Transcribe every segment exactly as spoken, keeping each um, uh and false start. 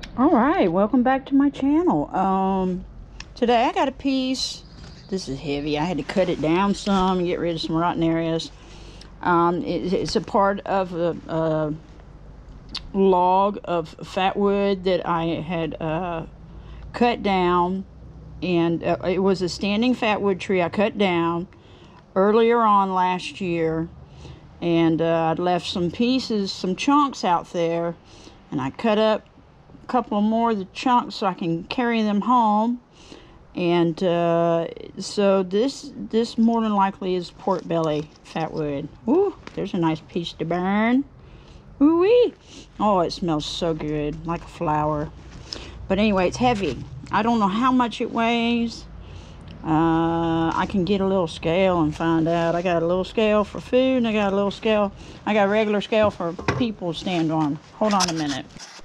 All right, welcome back to my channel. Um, today I got a piece. This is heavy. I had to cut it down some and get rid of some rotten areas. Um, it, it's a part of a, a log of fat wood that I had uh, cut down, and uh, it was a standing fat wood tree I cut down earlier on last year, and uh, I'd left some pieces, some chunks out there, and I cut up couple more of the chunks so I can carry them home. And uh, so this this more than likely is pork belly fat wood. Ooh, there's a nice piece to burn. Ooh wee! Oh, it smells so good, like a flower. But anyway, it's heavy. I don't know how much it weighs. Uh, I can get a little scale and find out. I got a little scale for food, and I got a little scale. I got a regular scale for people to stand on. Hold on a minute.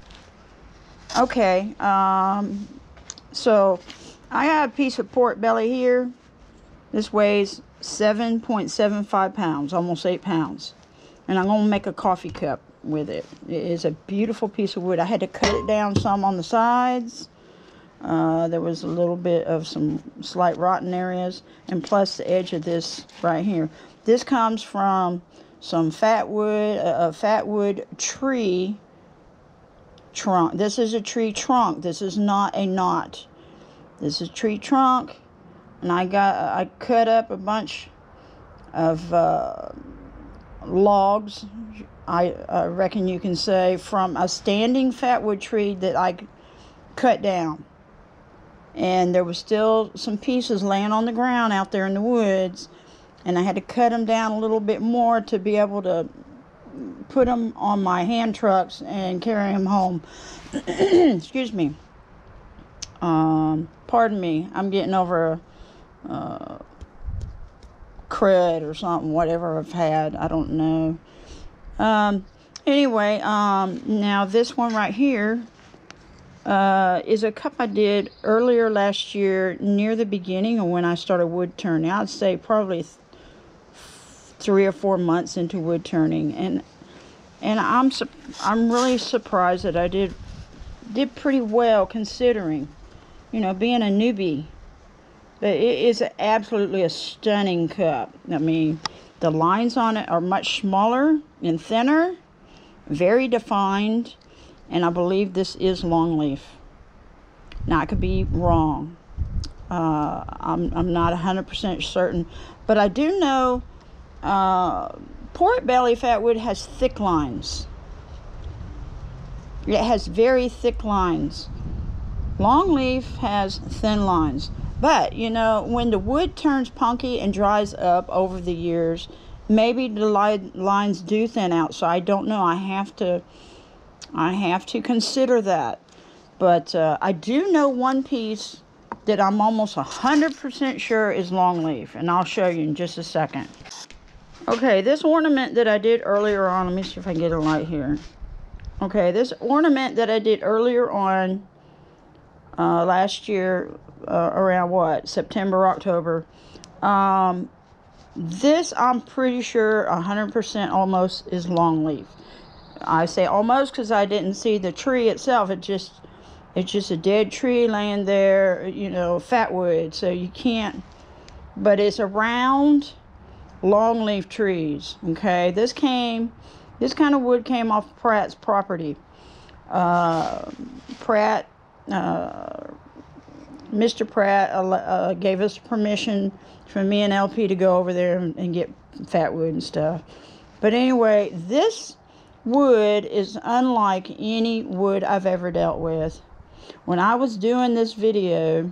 Okay, um, so I got a piece of pork belly here. This weighs seven point seven five pounds, almost eight pounds. And I'm going to make a coffee cup with it. It is a beautiful piece of wood. I had to cut it down some on the sides. Uh, there was a little bit of some slight rotten areas. And plus the edge of this right here. This comes from some fat wood, a, a fat wood tree trunk. This is a tree trunk. This is not a knot. This is a tree trunk, and I got I cut up a bunch of uh, logs. I, I reckon you can say from a standing fat wood tree that I cut down, and there was still some pieces laying on the ground out there in the woods, and I had to cut them down a little bit more to be able to put them on my hand trucks and carry them home. Excuse me. Um, pardon me. I'm getting over a uh, crud or something, whatever I've had. I don't know. Um, anyway, um, now this one right here uh, is a cup I did earlier last year near the beginning of when I started wood turning. I'd say probably th- three or four months into wood turning, and and I'm su- I'm really surprised that I did did pretty well considering, you know, being a newbie. But it is absolutely a stunning cup. I mean, the lines on it are much smaller and thinner, very defined, and I believe this is longleaf. Now I could be wrong. Uh, I'm I'm not one hundred percent certain, but I do know. Uh, pork belly fat wood has thick lines. It has very thick lines. Longleaf has thin lines. But, you know, when the wood turns punky and dries up over the years, maybe the li- lines do thin out. So I don't know. I have to, I have to consider that. But uh, I do know one piece that I'm almost one hundred percent sure is longleaf. And I'll show you in just a second. Okay, this ornament that I did earlier on, let me see if I can get a light here. Okay, this ornament that I did earlier on uh, last year, uh, around what, September, October. Um, this, I'm pretty sure one hundred percent almost is longleaf. I say almost because I didn't see the tree itself. It just, it's just a dead tree laying there, you know, fat wood. So you can't, but it's a round longleaf trees. Okay, this came this kind of wood came off Pratt's property. uh, Pratt uh, Mister Pratt uh, uh, gave us permission for me and L P to go over there and, and get fat wood and stuff. But anyway, this wood is unlike any wood I've ever dealt with. When I was doing this video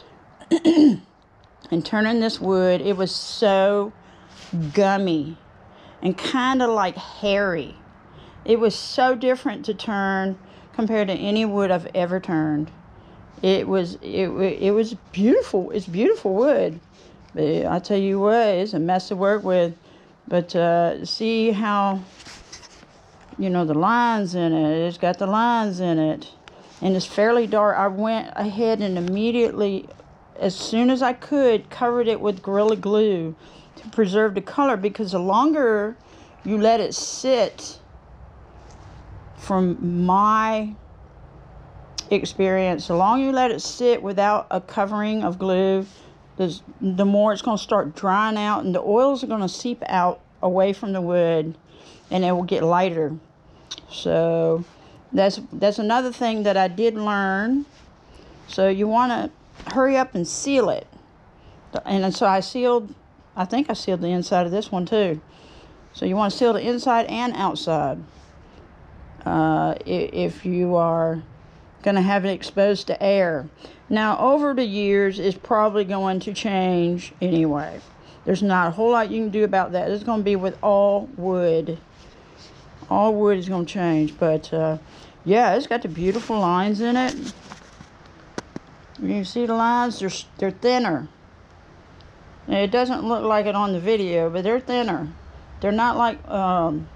and turning this wood, it was so gummy and kind of like hairy. It was so different to turn compared to any wood I've ever turned. It was it it was beautiful. It's beautiful wood. But I tell you what, it's a mess to work with. But uh, see how, you know, the lines in it. It's got the lines in it, and it's fairly dark. I went ahead and immediately, as soon as I could, covered it with Gorilla Glue to preserve the color, because the longer you let it sit, from my experience. The longer you let it sit without a covering of glue, the, the more it's going to start drying out, and the oils are going to seep out away from the wood, and it will get lighter. So that's that's another thing that I did learn. So you want to hurry up and seal it. And so I sealed, I think I sealed the inside of this one too. So you want to seal the inside and outside. Uh, if you are going to have it exposed to air. Now, over the years, it's probably going to change anyway. There's not a whole lot you can do about that. It's going to be with all wood. All wood is going to change. But, uh, yeah, it's got the beautiful lines in it. You see the lines? They're, they're thinner. It doesn't look like it on the video, but they're thinner. They're not like um,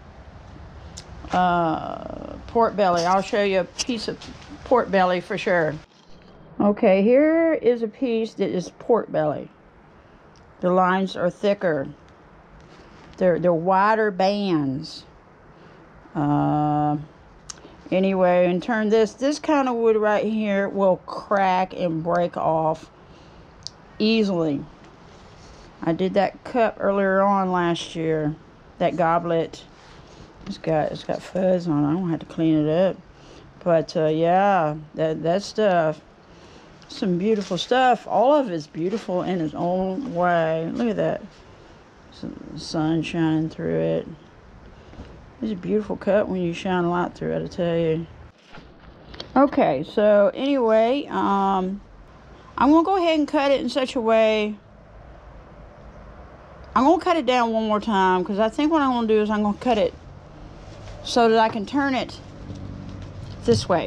uh, pork belly. I'll show you a piece of pork belly for sure. Okay, here is a piece that is pork belly. The lines are thicker. They're, they're wider bands. Uh, anyway, and turn this, this kind of wood right here will crack and break off easily. I did that cup earlier on last year. That goblet. It's got it's got fuzz on it. I don't have to clean it up. But uh, yeah, that that stuff. Some beautiful stuff. All of it's beautiful in its own way. Look at that. Some sun shining through it. It's a beautiful cut when you shine a light through it, I tell you. Okay, so anyway, um, I'm gonna go ahead and cut it in such a way. I'm going to cut it down one more time, because I think what I'm going to do is I'm going to cut it so that I can turn it this way.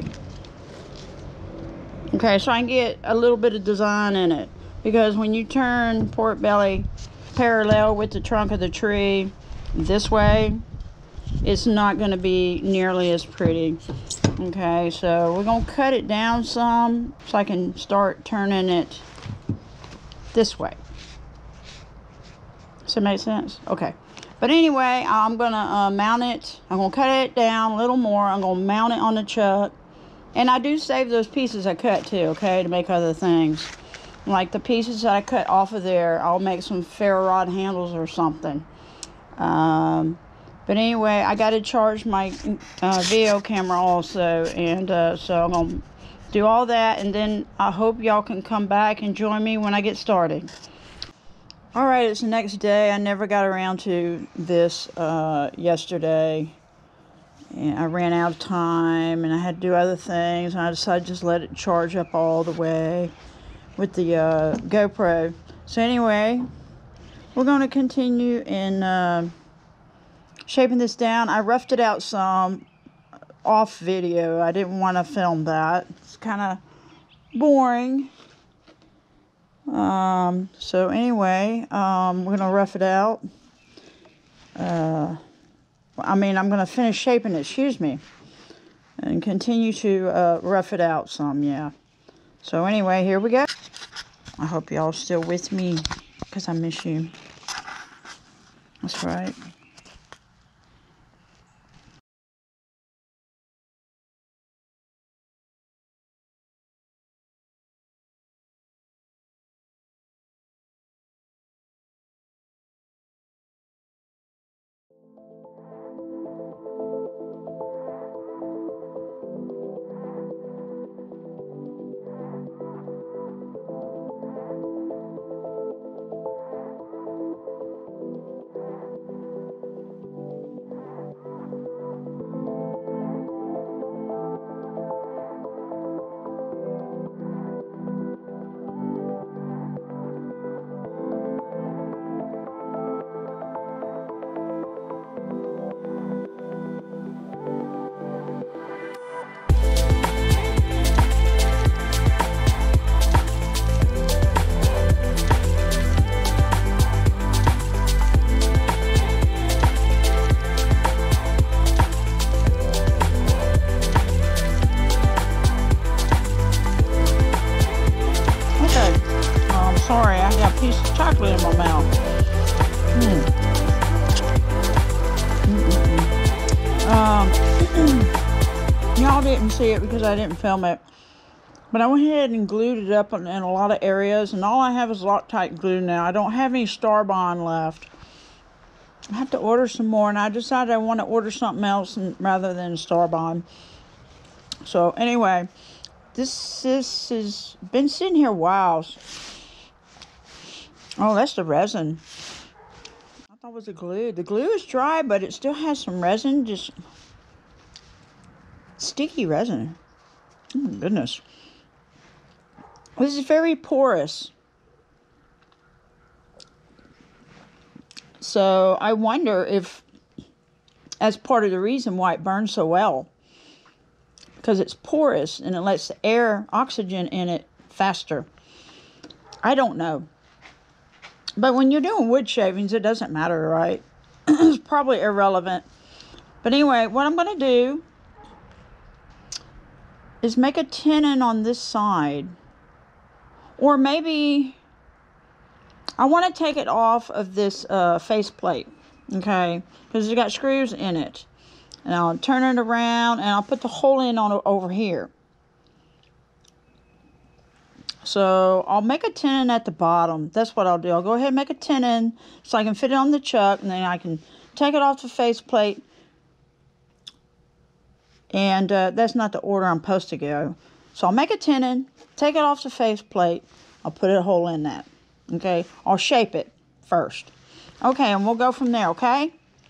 Okay, so I can get a little bit of design in it. Because when you turn pork belly parallel with the trunk of the tree this way, it's not going to be nearly as pretty. Okay, so we're going to cut it down some so I can start turning it this way. Does that make sense? Okay. But anyway, I'm going to uh, mount it. I'm going to cut it down a little more. I'm going to mount it on the chuck. And I do save those pieces I cut too, okay, to make other things. Like the pieces that I cut off of there, I'll make some ferro rod handles or something. Um, but anyway, I got to charge my uh, video camera also. And uh, so I'm going to do all that. And then I hope y'all can come back and join me when I get started. Alright, it's the next day. I never got around to this uh, yesterday. And I ran out of time and I had to do other things. And I decided to just let it charge up all the way with the uh, GoPro. So anyway, we're going to continue in uh, shaping this down. I roughed it out some off video. I didn't want to film that. It's kind of boring. Um, so anyway, um, we're going to rough it out. Uh, I mean, I'm going to finish shaping it, excuse me. And continue to, uh, rough it out some, yeah. So anyway, here we go. I hope y'all still with me, because I miss you. That's right. Sorry, I got a piece of chocolate in my mouth. Mm. Mm -mm -mm. Um, y'all didn't see it because I didn't film it. But I went ahead and glued it up in, in a lot of areas. And all I have is Loctite glue now. I don't have any Starbond left. I have to order some more. And I decided I want to order something else and, rather than Starbond. So anyway, this, this has been sitting here a while. Oh, that's the resin. I thought it was the glue. The glue is dry, but it still has some resin. Just sticky resin. Oh, my goodness. This is very porous. So I wonder if that's part of the reason why it burns so well. Because it's porous and it lets the air, oxygen in it faster. I don't know. But when you're doing wood shavings, it doesn't matter, right? It's probably irrelevant. But anyway, what I'm going to do is make a tenon on this side. Or maybe I want to take it off of this uh, faceplate, okay? Because it's got screws in it. And I'll turn it around and I'll put the hole in on over here. So I'll make a tenon at the bottom. That's what I'll do. I'll go ahead and make a tenon so I can fit it on the chuck, and then I can take it off the faceplate. And uh, that's not the order I'm supposed to go. So I'll make a tenon, take it off the faceplate. I'll put a hole in that. Okay, I'll shape it first. Okay, and we'll go from there, okay?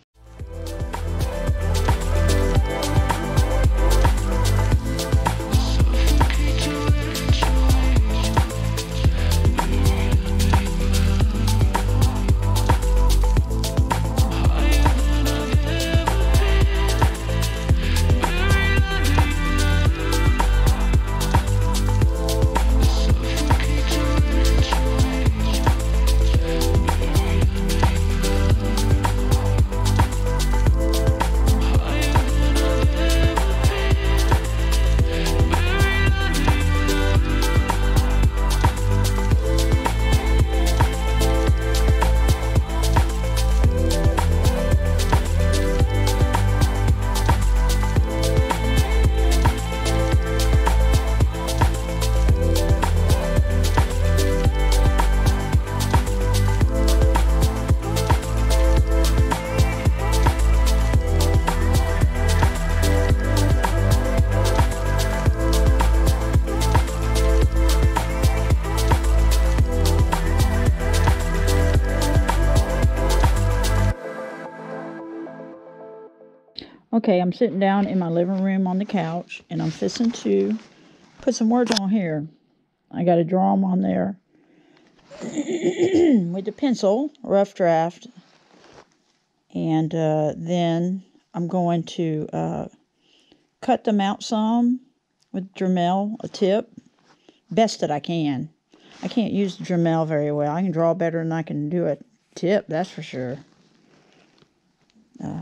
Okay, I'm sitting down in my living room on the couch, and I'm fixing to put some words on here. I got to draw them on there with the pencil, rough draft, and uh, then I'm going to uh, cut them out some with Dremel, a tip, best that I can. I can't use the Dremel very well. I can draw better than I can do a tip, that's for sure. Uh,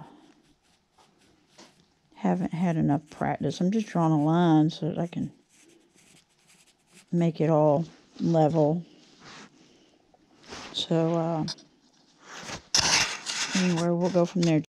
haven't had enough practice. I'm just drawing a line so that I can make it all level. So, uh, anyway, we'll go from there.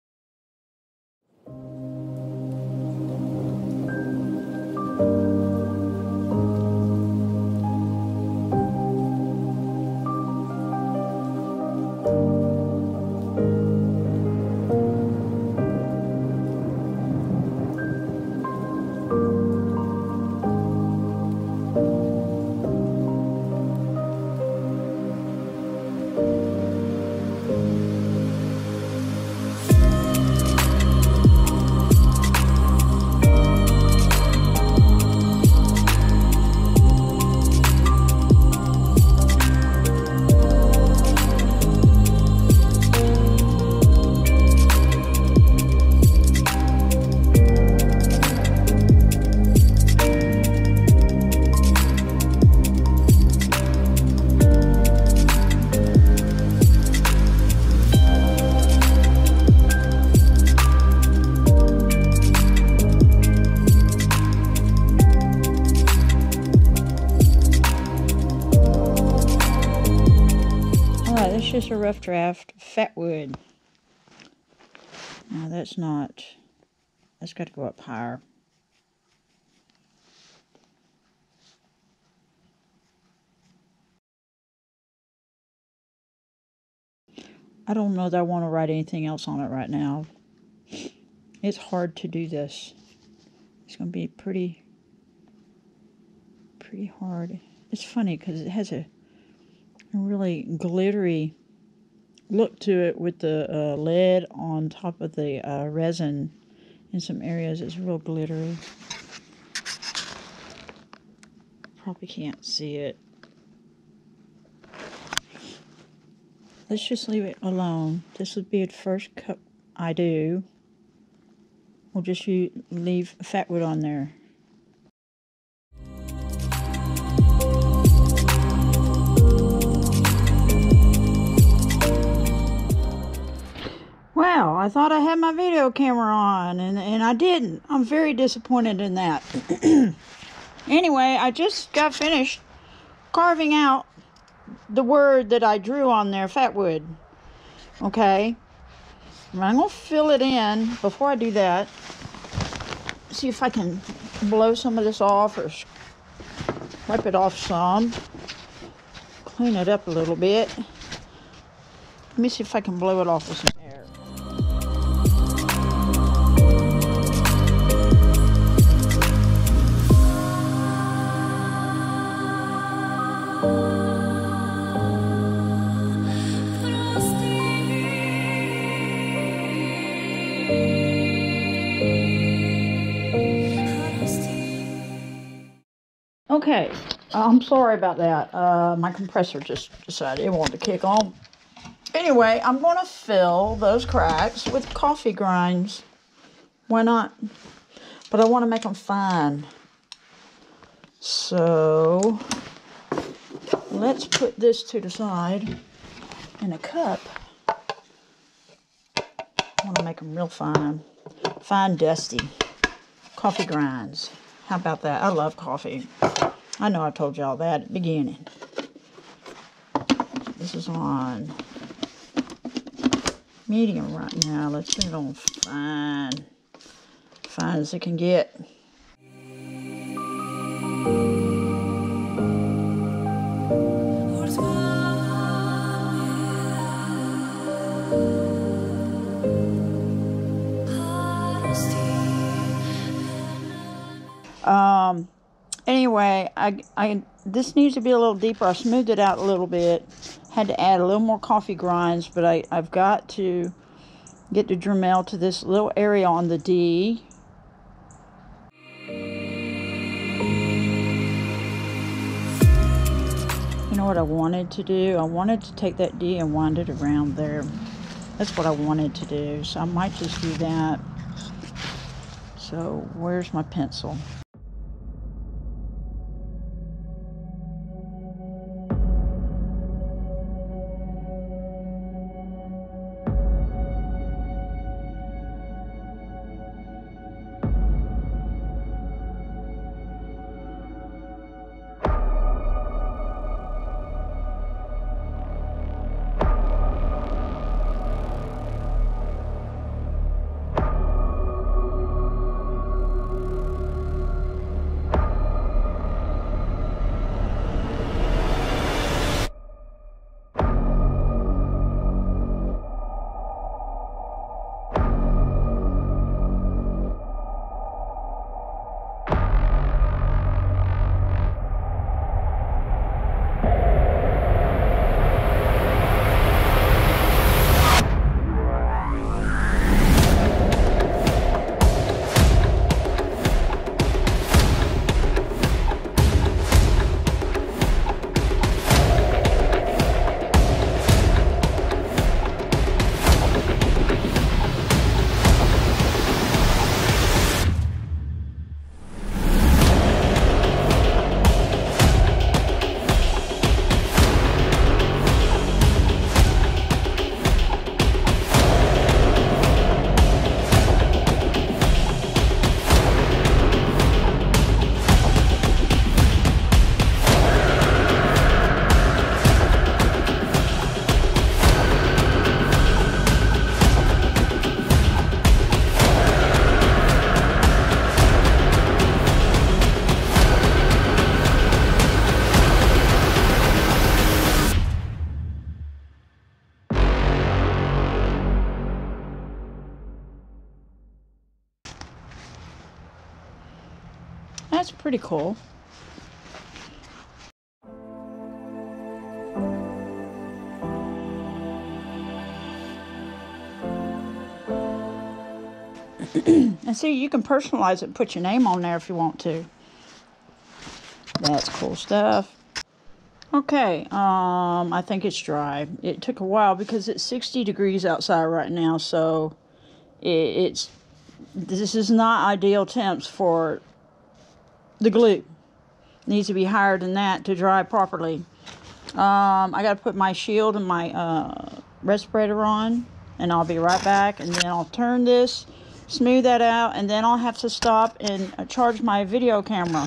Just a rough draft, fat wood. Now that's not, that's got to go up higher. I don't know that I want to write anything else on it right now. It's hard to do this. It's going to be pretty, pretty hard. It's funny because it has a, a really glittery look to it with the uh, lead on top of the uh, resin. In some areas, it's real glittery. Probably can't see it. Let's just leave it alone. This would be the first cup I do. We'll just use, leave fat wood on there. Wow, I thought I had my video camera on, and, and I didn't. I'm very disappointed in that. Anyway, I just got finished carving out the word that I drew on there, fat wood. Okay. I'm going to fill it in. Before I do that, see if I can blow some of this off or wipe it off some. Clean it up a little bit. Let me see if I can blow it off with some air. Okay, I'm sorry about that. Uh, my compressor just decided it wanted to kick on. Anyway, I'm going to fill those cracks with coffee grinds. Why not? But I want to make them fine. So, let's put this to the side in a cup. I want to make them real fine. Fine, dusty. Coffee grinds. How about that? I love coffee. I know I told y'all that at the beginning. This is on medium right now. Let's put it on fine. Fine as it can get. Um, anyway, I, I, this needs to be a little deeper. I smoothed it out a little bit. Had to add a little more coffee grinds, but I, I've got to get the Dremel to this little area on the D. You know what I wanted to do? I wanted to take that D and wind it around there. That's what I wanted to do, so I might just do that. So, where's my pencil? That's pretty cool. And see, you can personalize it and put your name on there if you want to. That's cool stuff. Okay, um, I think it's dry. It took a while because it's sixty degrees outside right now, so it, it's this is not ideal temps for the glue. It needs to be higher than that to dry properly. Um, I got to put my shield and my uh, respirator on, and I'll be right back. And then I'll turn this, smooth that out, and then I'll have to stop and uh, charge my video camera.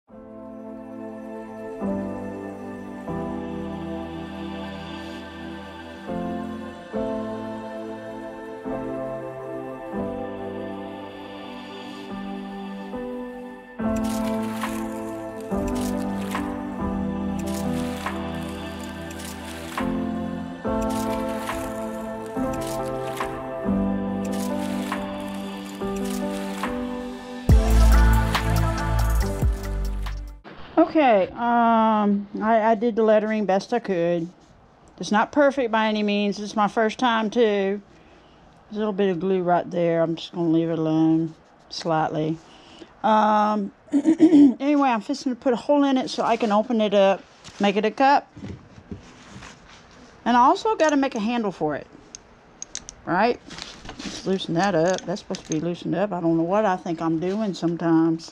Okay, um, I, I did the lettering best I could. It's not perfect by any means. It's my first time too. There's a little bit of glue right there. I'm just going to leave it alone slightly. Um, anyway, I'm fixing to put a hole in it so I can open it up, make it a cup. And I also got to make a handle for it. Right? Let's loosen that up. That's supposed to be loosened up. I don't know what I think I'm doing sometimes.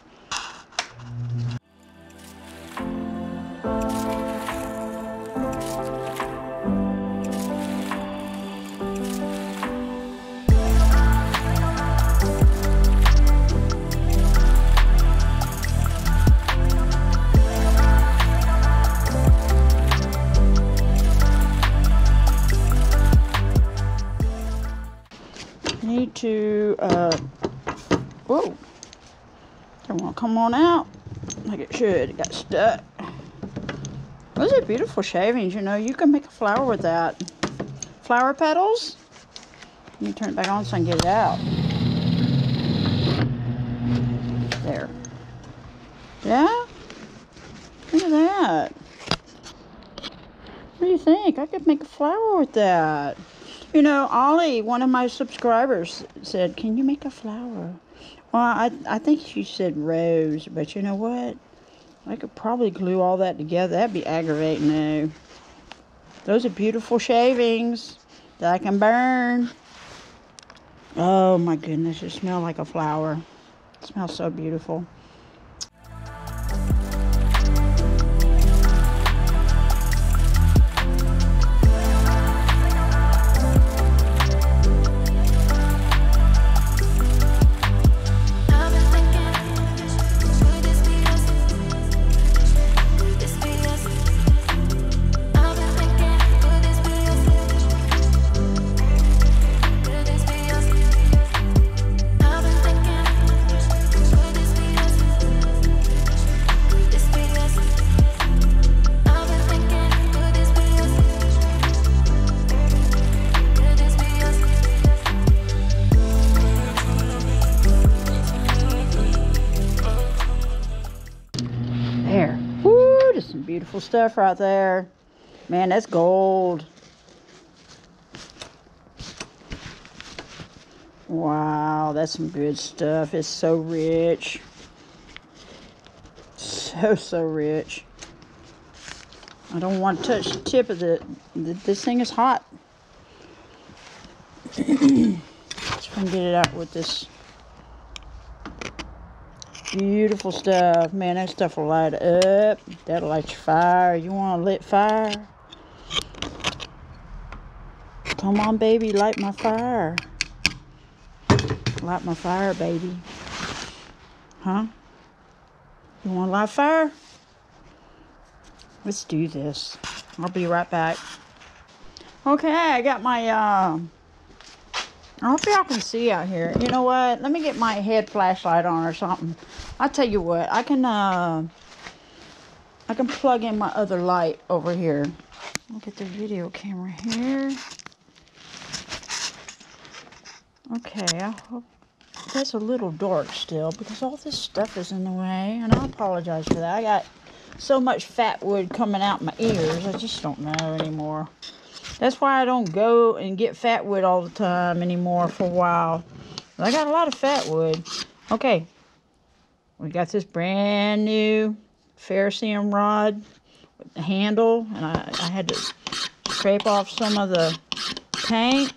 Need to uh whoa, don't want to come on out like it should. It got stuck. Those are beautiful shavings. You know, you can make a flower with that. Flower petals. Let me turn it back on so I can get it out. There. Yeah, look at that. What do you think? I could make a flower with that. You know, Ollie, one of my subscribers, said, can you make a flower? Well, I, I think she said rose, but you know what? I could probably glue all that together. That'd be aggravating, though. Those are beautiful shavings that I can burn. Oh, my goodness. It smells like a flower. It smells so beautiful. Beautiful stuff right there. Man, that's gold. Wow, that's some good stuff. It's so rich. So, so rich. I don't want to touch the tip of the... the this thing is hot. Let's try and get it out with this. Beautiful stuff. Man, that stuff will light up. That'll light your fire. You want a lit fire? Come on, baby. Light my fire. Light my fire, baby. Huh? You want to light fire? Let's do this. I'll be right back. Okay, I got my... Uh, I hope y'all can see out here. You know what? Let me get my head flashlight on or something. I'll tell you what. I can uh, I can plug in my other light over here. I'll get the video camera here. Okay. I hope that's a little dark still because all this stuff is in the way, and I apologize for that. I got so much fat wood coming out my ears, I just don't know anymore. That's why I don't go and get fat wood all the time anymore for a while. I got a lot of fat wood. Okay, we got this brand new ferrocerium rod with the handle, and I, I had to scrape off some of the paint.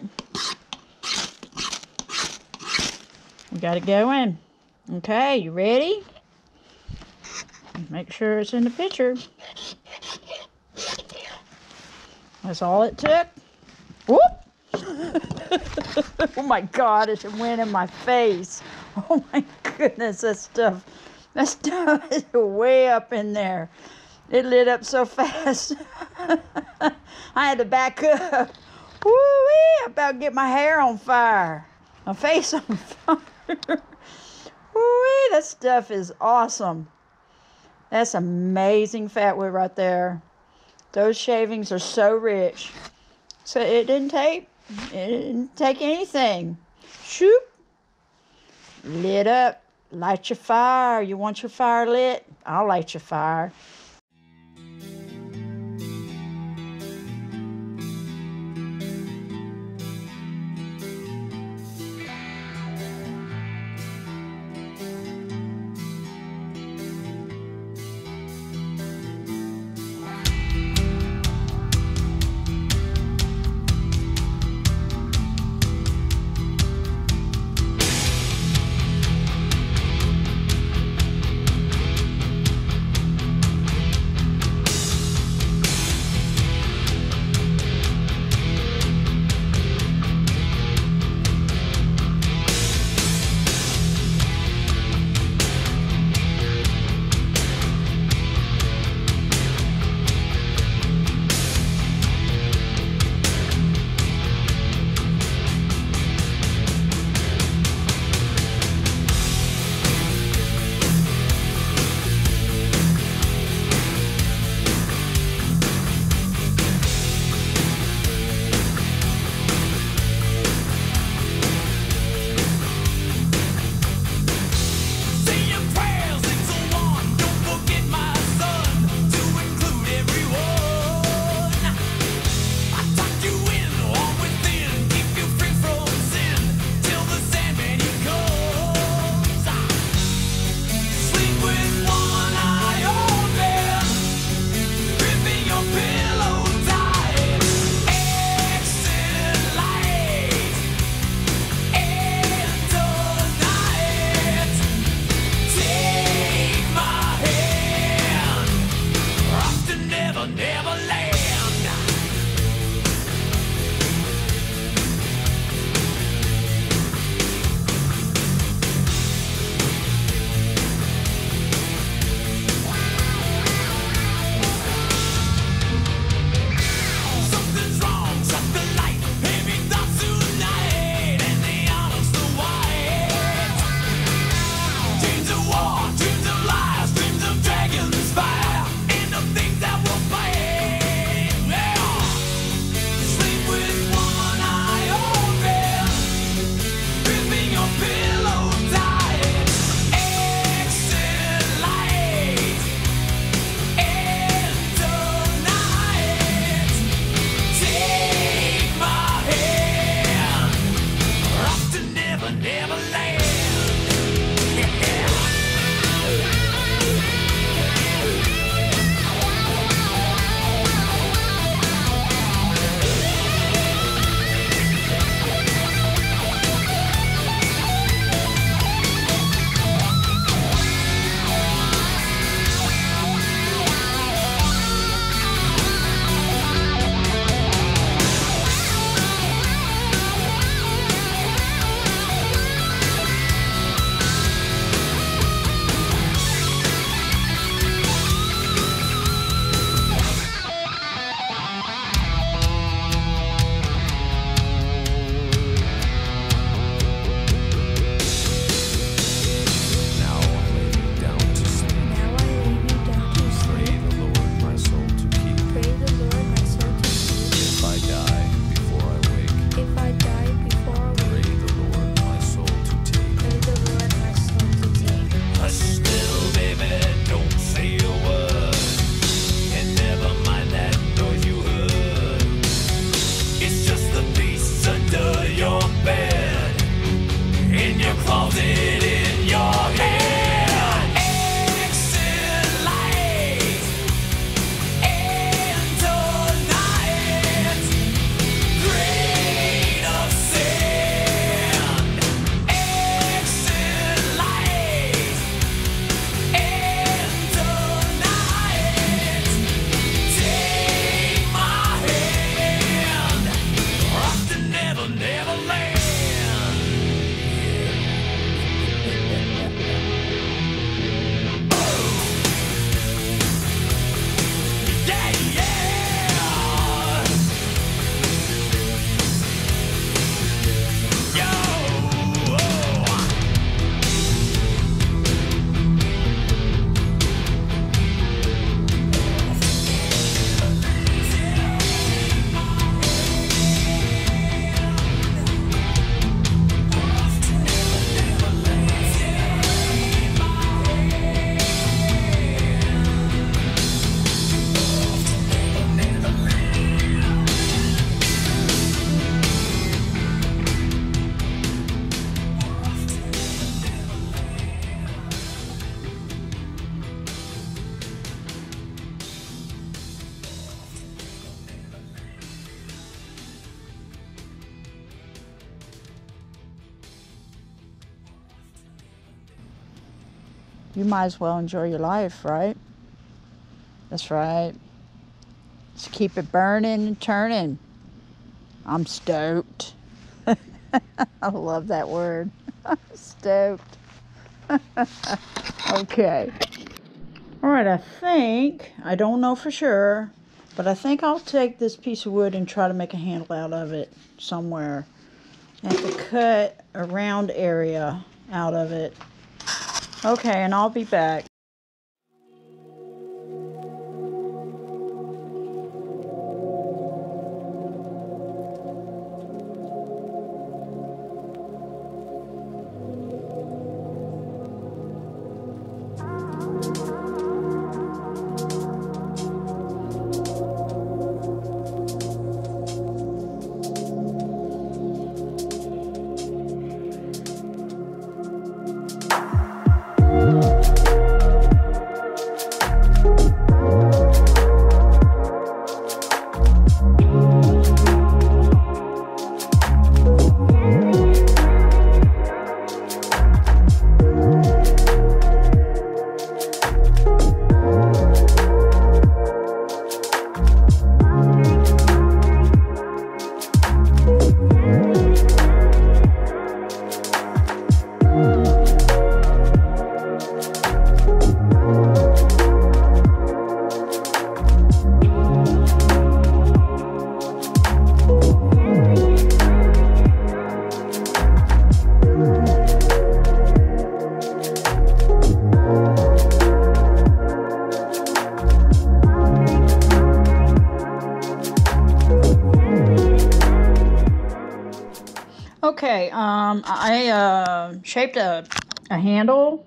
We got it going. Okay, you ready? Make sure it's in the picture. That's all it took. Whoop! Oh my God, it went in my face. Oh my goodness, that stuff, that stuff is way up in there. It lit up so fast. I had to back up. Woo-wee, about to get my hair on fire. My face on fire. Woo-wee, that stuff is awesome. That's amazing fat wood right there. Those shavings are so rich. So it didn't take, it didn't take anything. Shoop. Lit up. Light your fire. You want your fire lit? I'll light your fire. you might as well enjoy your life, right? That's right. Just keep it burning and turning. I'm stoked. I love that word. Stoked. Okay. All right, I think, I don't know for sure, but I think I'll take this piece of wood and try to make a handle out of it somewhere. I have to cut a round area out of it. Okay, and I'll be back. Okay, um, I uh, shaped a, a handle.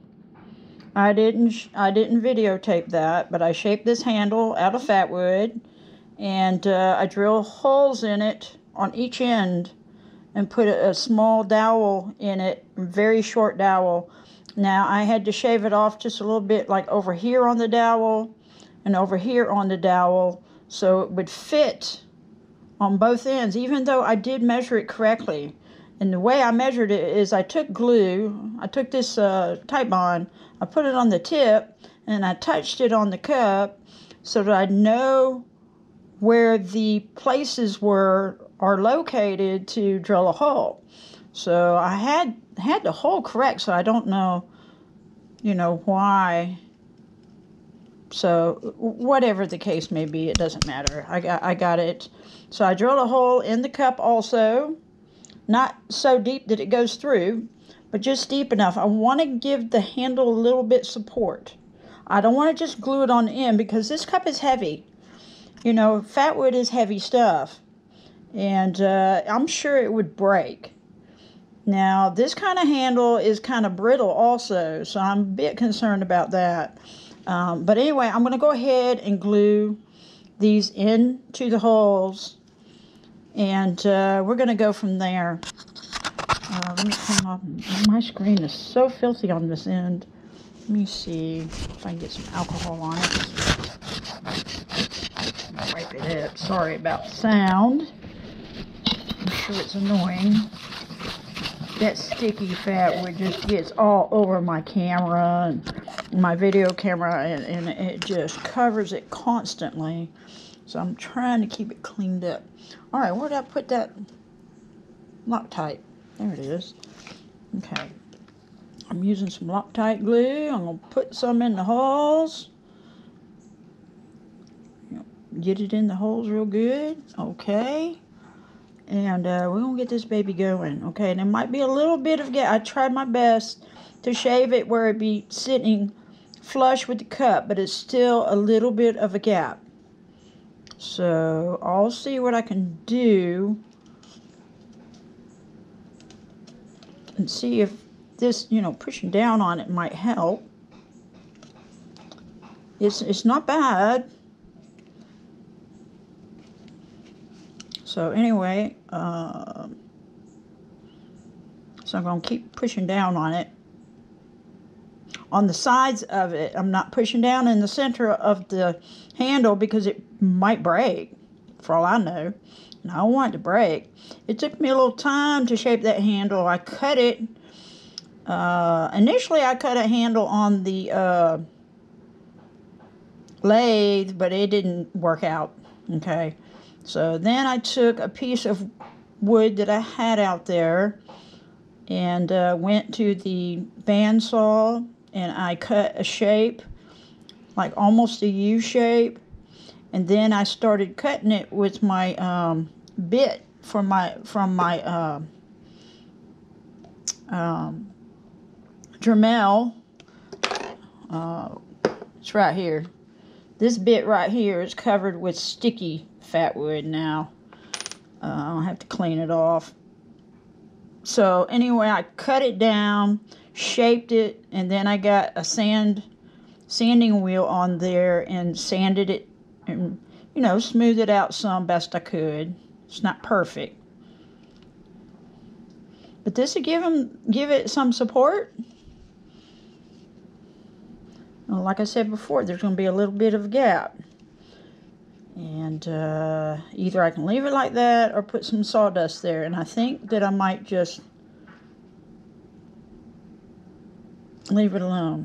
I didn't I didn't videotape that, but I shaped this handle out of fat wood, and uh, I drilled holes in it on each end, and put a, a small dowel in it, a very short dowel. Now I had to shave it off just a little bit, like over here on the dowel, and over here on the dowel, so it would fit on both ends, even though I did measure it correctly. And the way I measured it is I took glue, I took this uh, Titebond, I put it on the tip, and I touched it on the cup so that I know where the places were are located to drill a hole. So I had had the hole correct, so I don't know, you know, why. So whatever the case may be, it doesn't matter. I got I got it. So I drilled a hole in the cup also. Not so deep that it goes through, but just deep enough. I want to give the handle a little bit support. I don't want to just glue it on the end because this cup is heavy. You know, fat wood is heavy stuff. And uh, I'm sure it would break. Now, this kind of handle is kind of brittle also, so I'm a bit concerned about that. Um, but anyway, I'm going to go ahead and glue these into the holes. And uh, we're going to go from there. Uh, let me come off. My screen is so filthy on this end. Let me see if I can get some alcohol on it. Wipe it up. Sorry about the sound. I'm sure it's annoying. That sticky fat wood just gets all over my camera and my video camera, and, and it just covers it constantly. So I'm trying to keep it cleaned up. All right, where did I put that Loctite? There it is. Okay. I'm using some Loctite glue. I'm going to put some in the holes. Get it in the holes real good. Okay. And uh, we're going to get this baby going. Okay, and there might be a little bit of gap. I tried my best to shave it where it be sitting flush with the cup, but it's still a little bit of a gap. So I'll see what I can do and see if this, you know, pushing down on it might help. It's, it's not bad. So anyway, uh, so I'm going to keep pushing down on it. On the sides of it, I'm not pushing down in the center of the handle because it might break, for all I know. And I don't want it to break. It took me a little time to shape that handle. I cut it Uh, initially, I cut a handle on the uh, lathe, but it didn't work out. Okay, so then I took a piece of wood that I had out there and uh, went to the bandsaw, and I cut a shape, like almost a U shape, and then I started cutting it with my um, bit from my from my uh, um, Dremel. Uh, it's right here. This bit right here is covered with sticky fat wood now. Uh, I'll have to clean it off. So anyway, I cut it down, shaped it, and then I got a sand sanding wheel on there and sanded it and, you know, smoothed it out some best I could. It's not perfect, but this will give them give it some support. Well, like I said before, there's going to be a little bit of a gap, and uh, either I can leave it like that or put some sawdust there, and I think that I might just leave it alone.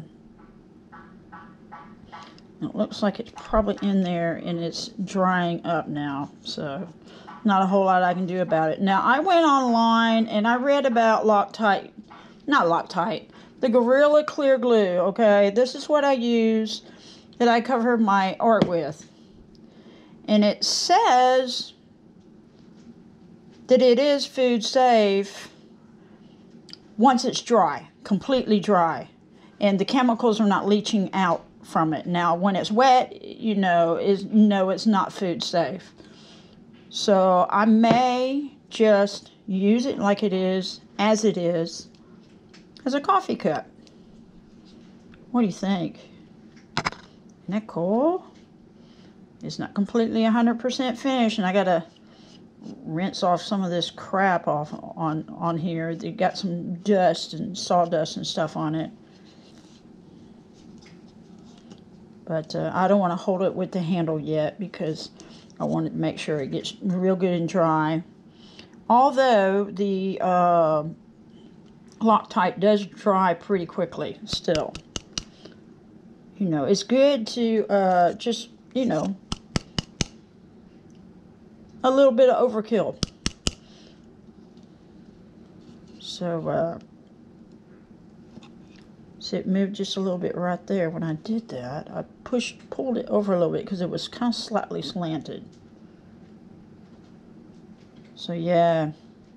It looks like it's probably in there and it's drying up now, so not a whole lot I can do about it. Now, I went online and I read about Loctite, not Loctite, the Gorilla Clear Glue, okay? This is what I use that I cover my art with. And it says that it is food safe once it's dry, completely dry, and the chemicals are not leaching out from it. Now, when it's wet, you know, is you know it's not food safe. So I may just use it like it is, as it is, as a coffee cup. What do you think? Isn't that cool? It's not completely one hundred percent finished, and I gotta rinse off some of this crap off on on here. They got some dust and sawdust and stuff on it. But uh, I don't want to hold it with the handle yet because I want to make sure it gets real good and dry. Although the uh, Loctite does dry pretty quickly still. You know, it's good to uh, just, you know, a little bit of overkill. So, uh, see, it moved just a little bit right there. When I did that, I pushed, pulled it over a little bit because it was kind of slightly slanted. So, yeah,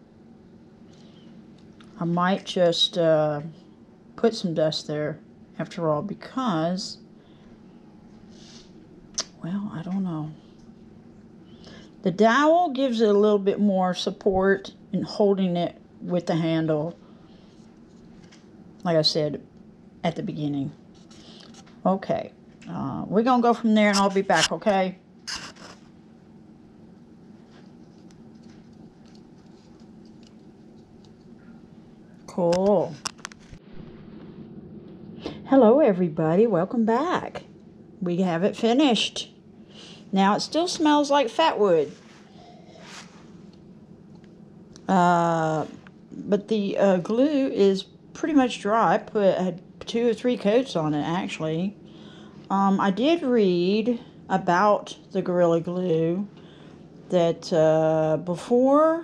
I might just uh, put some dust there after all because, well, I don't know. The dowel gives it a little bit more support in holding it with the handle, like I said at the beginning. Okay, uh, we're gonna go from there and I'll be back, okay? Cool. Hello everybody, welcome back. We have it finished. Now it still smells like fat wood. Uh, but the uh, glue is pretty much dry. I put I had two or three coats on it actually. Um, I did read about the Gorilla Glue that uh, before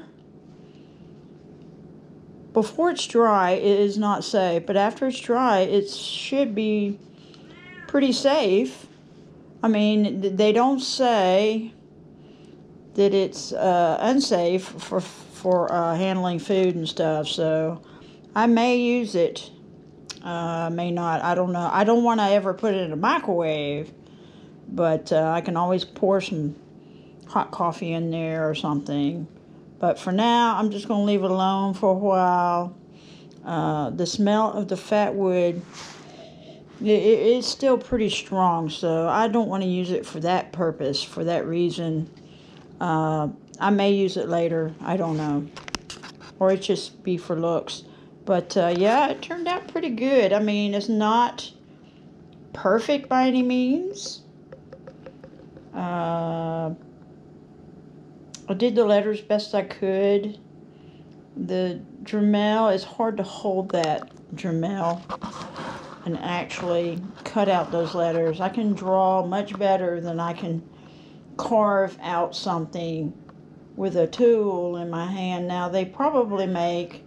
before it's dry it is not safe, but after it's dry it should be pretty safe. I mean, they don't say that it's uh, unsafe for for uh, handling food and stuff, so I may use it, uh, may not, I don't know. I don't want to ever put it in a microwave, but uh, I can always pour some hot coffee in there or something. But for now, I'm just going to leave it alone for a while. Uh, the smell of the fat wood, it, it, it's still pretty strong, so I don't want to use it for that purpose, for that reason. Uh, I may use it later, I don't know. Or it just be for looks. But uh, yeah, it turned out pretty good. I mean, it's not perfect by any means. Uh, I did the letters best I could. The Dremel is hard to hold that Dremel and actually cut out those letters. I can draw much better than I can carve out something with a tool in my hand. Now, they probably make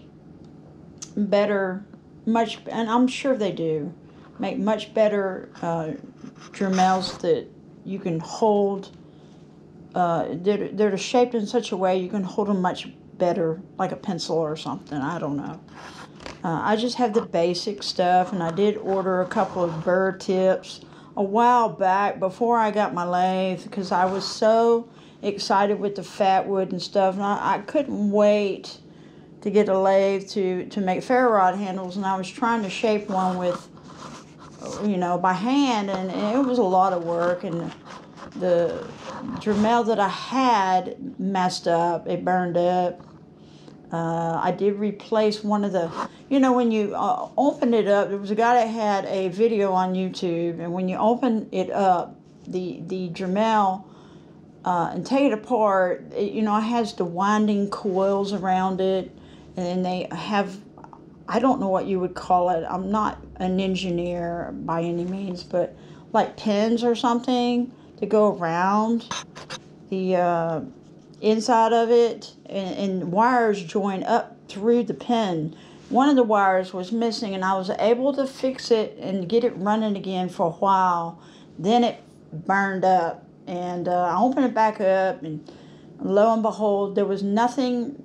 better, much, and I'm sure they do, make much better uh, Dremels that you can hold. Uh, they're, they're shaped in such a way you can hold them much better, like a pencil or something. I don't know. Uh, I just have the basic stuff, and I did order a couple of burr tips a while back before I got my lathe, because I was so excited with the fat wood and stuff, and I, I couldn't wait to get a lathe to, to make ferro rod handles, and I was trying to shape one with, you know, by hand, and, and it was a lot of work, and the Dremel that I had messed up. It burned up. Uh, I did replace one of the, you know, when you uh, open it up, there was a guy that had a video on YouTube, and when you open it up, the, the Dremel, uh, and take it apart, it, you know, it has the winding coils around it, and they have, I don't know what you would call it. I'm not an engineer by any means, but like pins or something to go around the uh, inside of it, and, and wires join up through the pin. One of the wires was missing, and I was able to fix it and get it running again for a while. Then it burned up, and uh, I opened it back up, and lo and behold, there was nothing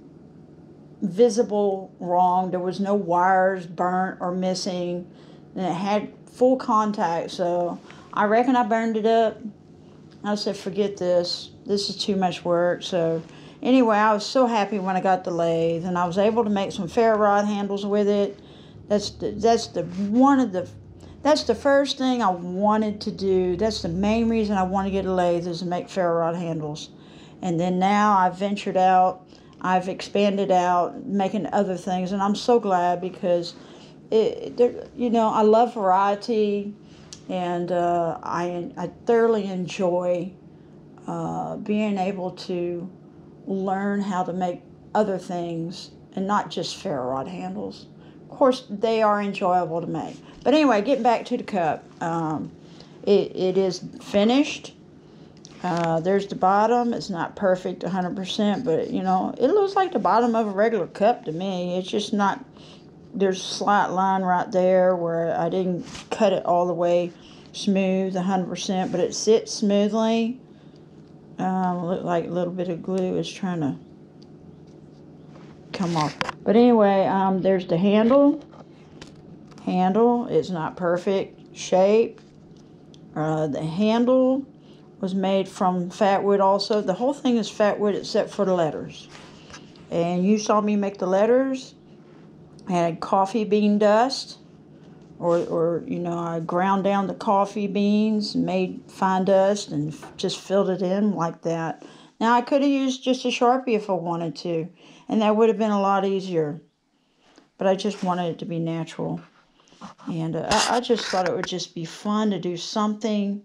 visible wrong. There was no wires burnt or missing, and it had full contact. So I reckon I burned it up. I said, forget this. This is too much work. So anyway, I was so happy when I got the lathe, and I was able to make some ferro rod handles with it. That's the, that's the one of the that's the first thing I wanted to do. That's the main reason I want to get a lathe, is to make ferro rod handles. And then now I've ventured out. I've expanded out, making other things, and I'm so glad, because it, there, you know, I love variety. And uh, I, I thoroughly enjoy uh, being able to learn how to make other things, and not just ferro rod handles. Of course, they are enjoyable to make. But anyway, getting back to the cup. Um, it, it is finished. Uh, there's the bottom. It's not perfect one hundred percent, but, you know, it looks like the bottom of a regular cup to me. It's just not... There's a slight line right there where I didn't cut it all the way smooth one hundred percent, but it sits smoothly. Um, look like a little bit of glue is trying to come off. But anyway, um, there's the handle. Handle is not perfect shape. Uh, the handle was made from fat wood also. The whole thing is fat wood except for the letters. And you saw me make the letters. I had coffee bean dust, or, or, you know, I ground down the coffee beans and made fine dust and just filled it in like that. Now, I could have used just a Sharpie if I wanted to, and that would have been a lot easier. But I just wanted it to be natural. And uh, I, I just thought it would just be fun to do something,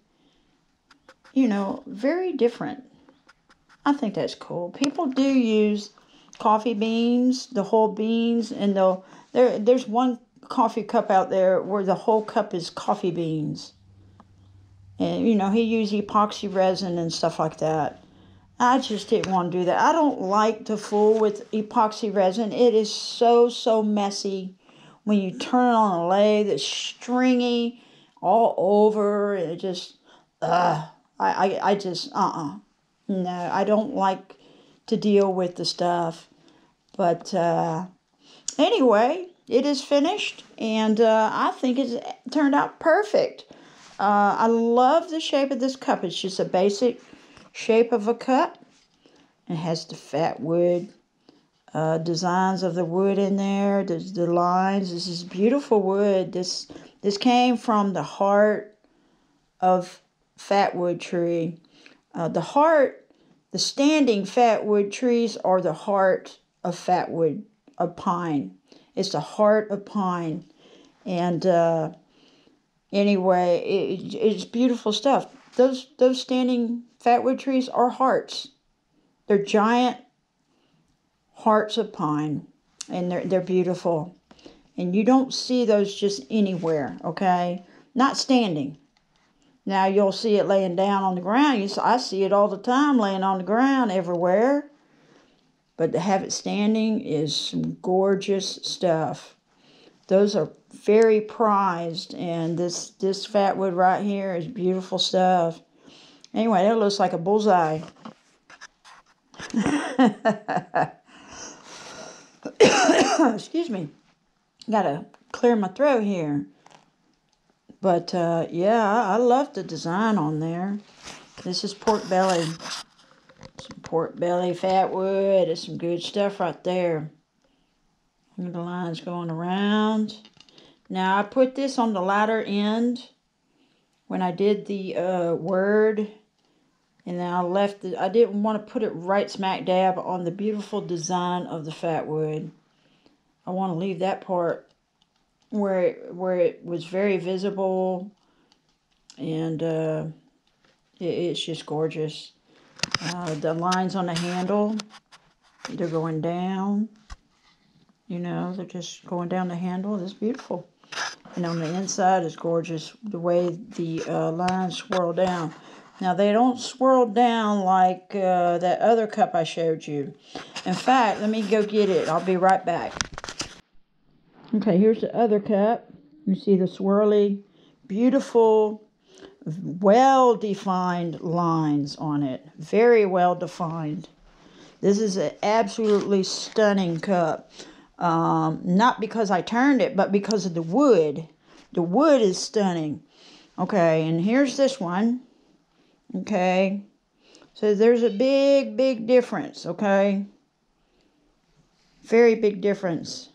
you know, very different. I think that's cool. People do use coffee beans, the whole beans, and they'll, there, there's one coffee cup out there where the whole cup is coffee beans. And, you know, he used epoxy resin and stuff like that. I just didn't want to do that. I don't like to fool with epoxy resin. It is so, so messy. When you turn it on a lathe, it's stringy all over. It just, ugh. I, I, I just, uh-uh. No, I don't like to deal with the stuff. But uh, anyway, it is finished, and uh, I think it's turned out perfect. Uh, I love the shape of this cup. It's just a basic shape of a cup. It has the fat wood uh, designs of the wood in there. There's the lines. This is beautiful wood. This this came from the heart of fat wood tree. Uh, the heart, the standing fat wood trees are the heart of fat wood, of pine. It's the heart of pine. And uh, anyway, it, it's beautiful stuff. Those those standing fat wood trees are hearts. They're giant hearts of pine, and they're they're beautiful. And you don't see those just anywhere, okay? Not standing. Now you'll see it laying down on the ground. You, I see it all the time laying on the ground everywhere. But to have it standing is some gorgeous stuff. Those are very prized. And this, this fatwood right here is beautiful stuff. Anyway, that looks like a bullseye. Excuse me. Gotta clear my throat here. But, uh, yeah, I love the design on there. This is pork belly. Some pork belly, fatwood. It's some good stuff right there. Look at the lines going around. Now, I put this on the latter end when I did the uh, word. And then I left it. I didn't want to put it right smack dab on the beautiful design of the fatwood. I want to leave that part where it, where it was very visible, and uh, it, it's just gorgeous. Uh, the lines on the handle, they're going down, you know, they're just going down the handle. It's beautiful. And on the inside is gorgeous, the way the uh, lines swirl down. Now, they don't swirl down like uh, that other cup I showed you. In fact, let me go get it. I'll be right back. Okay, here's the other cup. You see the swirly, beautiful, well-defined lines on it. Very well-defined. This is an absolutely stunning cup. Um, not because I turned it, but because of the wood. The wood is stunning. Okay, and here's this one. Okay, so there's a big, big difference, okay? Very big difference.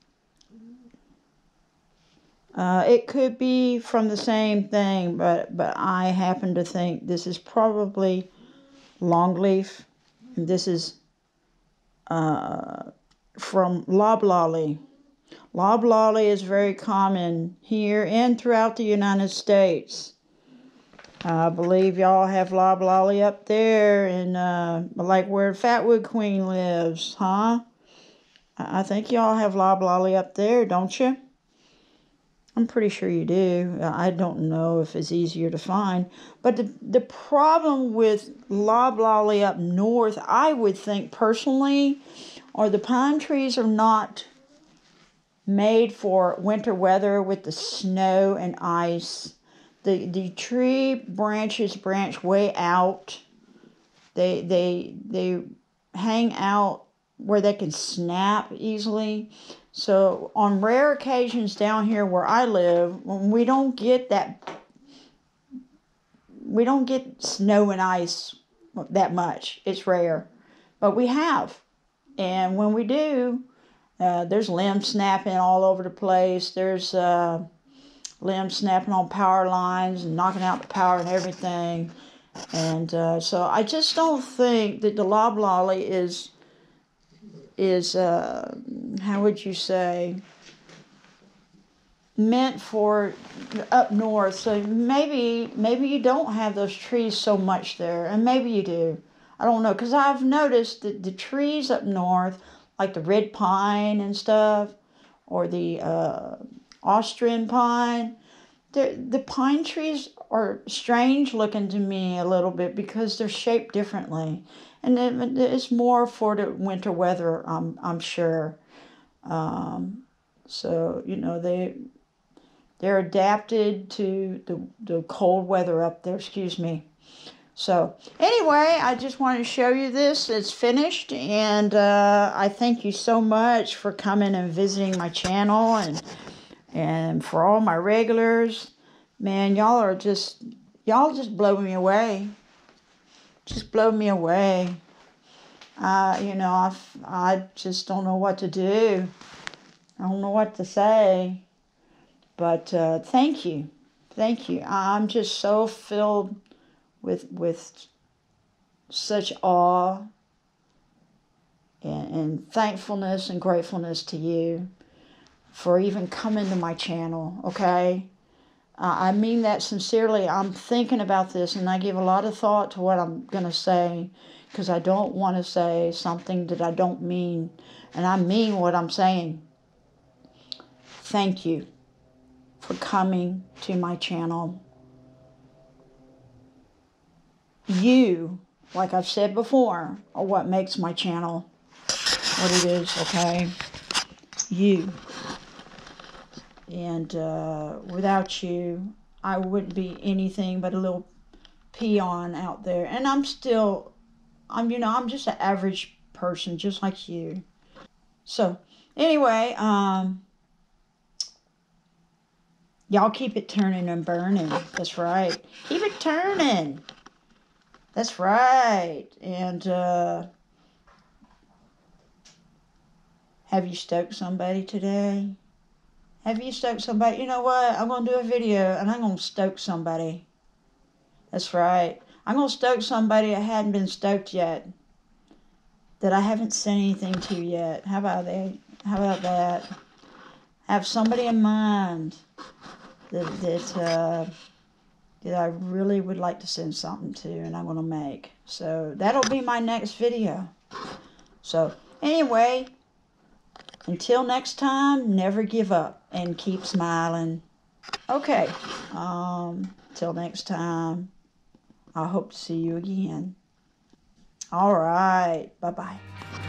Uh, it could be from the same thing, but, but I happen to think this is probably longleaf. And this is uh, from loblolly. Loblolly is very common here and throughout the United States. I believe y'all have loblolly up there, and uh, like where Fatwood Queen lives, huh? I think y'all have loblolly up there, don't you? I'm pretty sure you do. I don't know if it's easier to find. But the, the problem with loblolly up north, I would think personally, are the pine trees are not made for winter weather with the snow and ice. The, the tree branches branch way out. They, they, they hang out where they can snap easily. So on rare occasions down here where I live, when we don't get that, we don't get snow and ice that much. It's rare, but we have. And when we do, uh, there's limbs snapping all over the place. There's uh, limbs snapping on power lines and knocking out the power and everything. And uh, so I just don't think that the loblolly is is, uh, how would you say, meant for up north. So maybe, maybe you don't have those trees so much there, and maybe you do. I don't know, because I've noticed that the trees up north, like the red pine and stuff, or the uh, Austrian pine, the pine trees are strange looking to me a little bit because they're shaped differently. And it's more for the winter weather, I'm, I'm sure. Um, so, you know, they, they're adapted to the, the cold weather up there, excuse me. So, anyway, I just wanted to show you this. It's finished, and uh, I thank you so much for coming and visiting my channel, and, and for all my regulars. Man, y'all are just, y'all just blow me away. Just blow me away. Uh, you know, I, I just don't know what to do. I don't know what to say. But uh, thank you. Thank you. I'm just so filled with with such awe and, and thankfulness and gratefulness to you for even coming to my channel, okay? Uh, I mean that sincerely. I'm thinking about this, and I give a lot of thought to what I'm going to say, because I don't want to say something that I don't mean, and I mean what I'm saying. thank you for coming to my channel. You, like I've said before, are what makes my channel what it is, okay? You. And uh, without you, I wouldn't be anything but a little peon out there. And I'm still, I'm, you know, I'm just an average person, just like you. So, anyway, um, y'all keep it turning and burning. That's right. Keep it turning. That's right. And, uh, have you stoked somebody today? Have you stoked somebody? You know what? I'm going to do a video and I'm going to stoke somebody. That's right. I'm going to stoke somebody that hadn't been stoked yet. That I haven't sent anything to yet. How about that? How about that? Have somebody in mind that, that, uh, that I really would like to send something to, and I'm going to make. So that'll be my next video. So anyway, until next time, never give up and keep smiling. Okay, um, till next time, I hope to see you again. All right, bye-bye.